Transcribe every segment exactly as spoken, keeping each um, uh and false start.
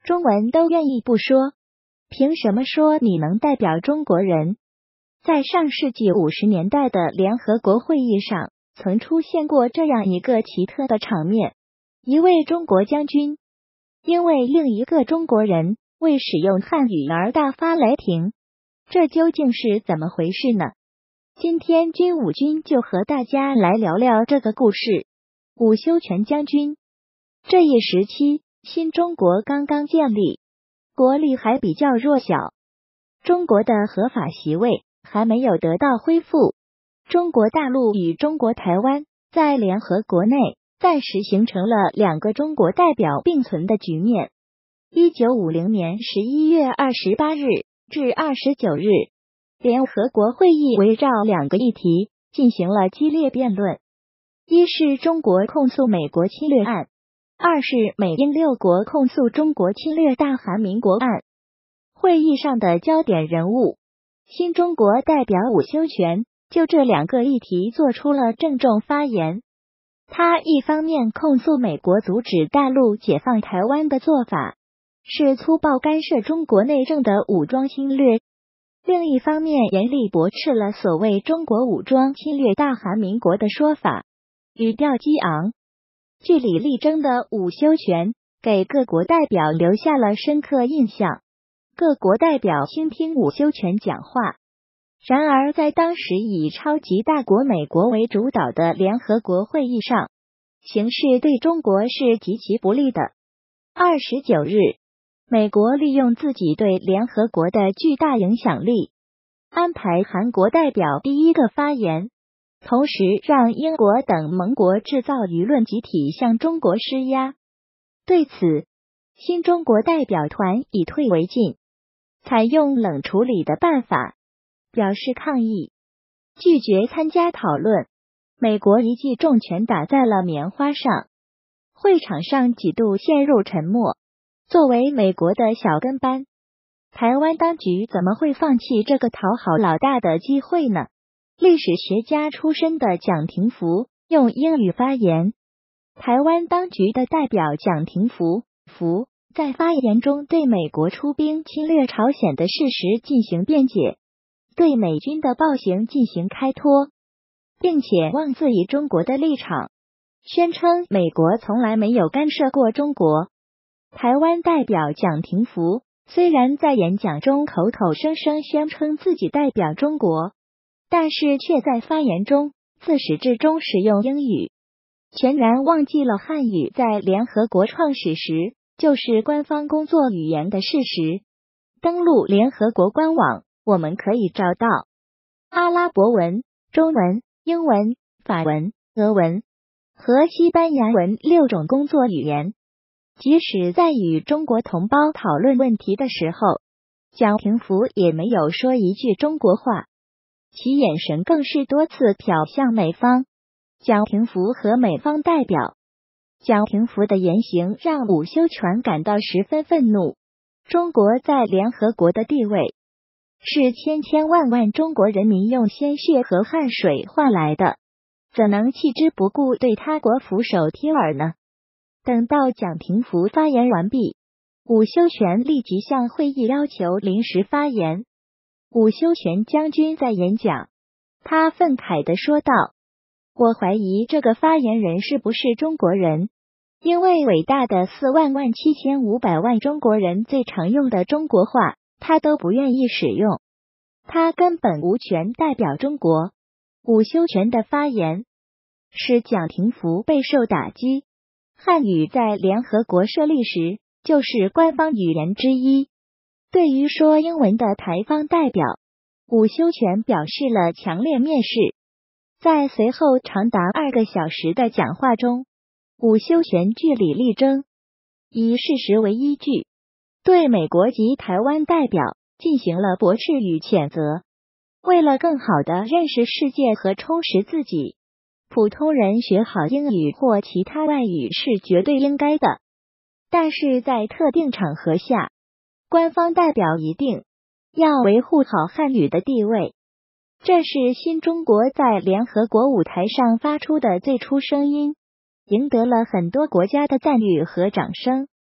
中文都愿意不说，凭什么说你能代表中国人？在上世纪五十年代的联合国会议上，曾出现过这样一个奇特的场面：一位中国将军因为另一个中国人为使用汉语而大发雷霆，这究竟是怎么回事呢？今天军武军就和大家来聊聊这个故事。伍修权将军，这一时期新中国刚刚建立，国力还比较弱小，中国的合法席位还没有得到恢复，中国大陆与中国台湾在联合国内暂时形成了两个中国代表并存的局面。一九五零年十一月二十八日至二十九日，联合国会议围绕两个议题进行了激烈辩论，一是中国控诉美国侵略案，二是美英六国控诉中国侵略大韩民国案。会议上的焦点人物，新中国代表伍修权就这两个议题做出了郑重发言。他一方面控诉美国阻止大陆解放台湾的做法是粗暴干涉中国内政的武装侵略，另一方面严厉驳斥了所谓中国武装侵略大韩民国的说法，语调激昂。据理力争的伍修权给各国代表留下了深刻印象，各国代表倾听伍修权讲话。然而在当时以超级大国美国为主导的联合国会议上，形势对中国是极其不利的。二十九日，美国利用自己对联合国的巨大影响力，安排韩国代表第一个发言，同时让英国等盟国制造舆论集体向中国施压。对此，新中国代表团以退为进，采用冷处理的办法，表示抗议，拒绝参加讨论。美国一记重拳打在了棉花上，会场上几度陷入沉默。作为美国的小跟班，台湾当局怎么会放弃这个讨好老大的机会呢？历史学家出身的蒋廷福用英语发言，台湾当局的代表蒋廷福福在发言中对美国出兵侵略朝鲜的事实进行辩解，对美军的暴行进行开脱，并且妄自以中国的立场，宣称美国从来没有干涉过中国。台湾代表蒋廷福虽然在演讲中口口声声宣称自己代表中国，但是却在发言中自始至终使用英语，全然忘记了汉语在联合国创始时就是官方工作语言的事实。登录联合国官网，我们可以找到阿拉伯文、中文、英文、法文、俄文和西班牙文六种工作语言。即使在与中国同胞讨论问题的时候，蒋廷福也没有说一句中国话，其眼神更是多次瞟向美方。蒋廷福和美方代表，蒋廷福的言行让伍修权感到十分愤怒。中国在联合国的地位是千千万万中国人民用鲜血和汗水换来的，怎能弃之不顾，对他国俯首帖耳呢？等到蒋廷福发言完毕，伍修权立即向会议要求临时发言。伍修权将军在演讲，他愤慨地说道：我怀疑这个发言人是不是中国人，因为伟大的四万万七千五百万中国人最常用的中国话，他都不愿意使用，他根本无权代表中国。伍修权的发言使蒋廷福备受打击。汉语在联合国设立时就是官方语言之一，对于说英文的台方代表，伍修权表示了强烈蔑视。在随后长达二个小时的讲话中，伍修权据理力争，以事实为依据，对美国及台湾代表进行了驳斥与谴责。为了更好地认识世界和充实自己，普通人学好英语或其他外语是绝对应该的，但是在特定场合下，官方代表一定要维护好汉语的地位。这是新中国在联合国舞台上发出的最初声音，赢得了很多国家的赞誉和掌声。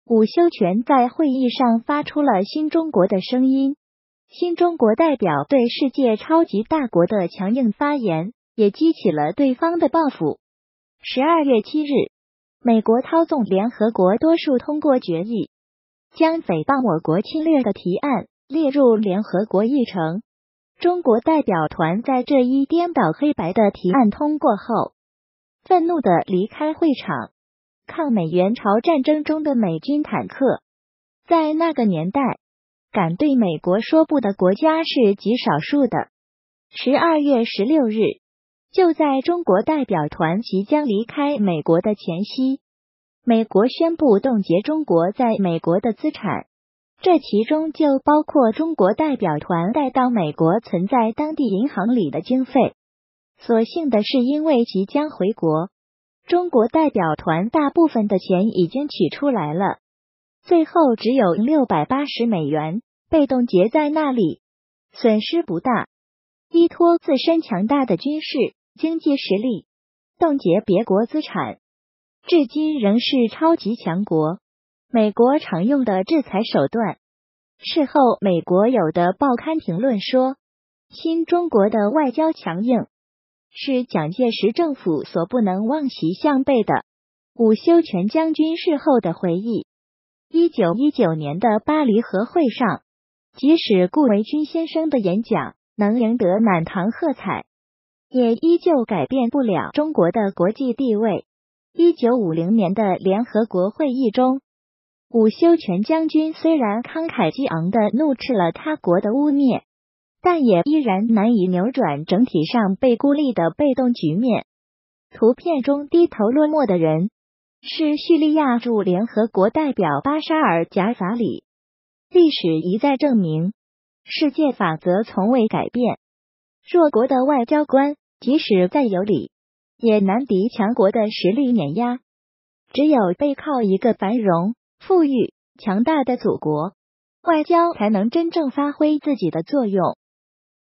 伍修权在会议上发出了新中国的声音。新中国代表对世界超级大国的强硬发言，也激起了对方的报复。十二月七日，美国操纵联合国多数通过决议，将诽谤我国侵略的提案列入联合国议程。中国代表团在这一颠倒黑白的提案通过后，愤怒地离开会场。抗美援朝战争中的美军坦克，在那个年代，敢对美国说不的国家是极少数的。十二月十六日，就在中国代表团即将离开美国的前夕，美国宣布冻结中国在美国的资产，这其中就包括中国代表团带到美国存在当地银行里的经费。所幸的是，因为即将回国，中国代表团大部分的钱已经取出来了，最后只有六百八十美元被冻结在那里，损失不大。依托自身强大的军事、经济实力，冻结别国资产，至今仍是超级强国，美国常用的制裁手段。事后，美国有的报刊评论说，新中国的外交强硬是蒋介石政府所不能望其项背的。伍修权将军事后的回忆，一九一九年的巴黎和会上，即使顾维钧先生的演讲能赢得满堂喝彩，也依旧改变不了中国的国际地位。一九五零年的联合国会议中，伍修权将军虽然慷慨激昂地怒斥了他国的污蔑，但也依然难以扭转整体上被孤立的被动局面。图片中低头落寞的人是叙利亚驻联合国代表巴沙尔·贾法里。历史一再证明，世界法则从未改变。弱国的外交官即使再有理，也难敌强国的实力碾压。只有背靠一个繁荣、富裕、强大的祖国，外交才能真正发挥自己的作用。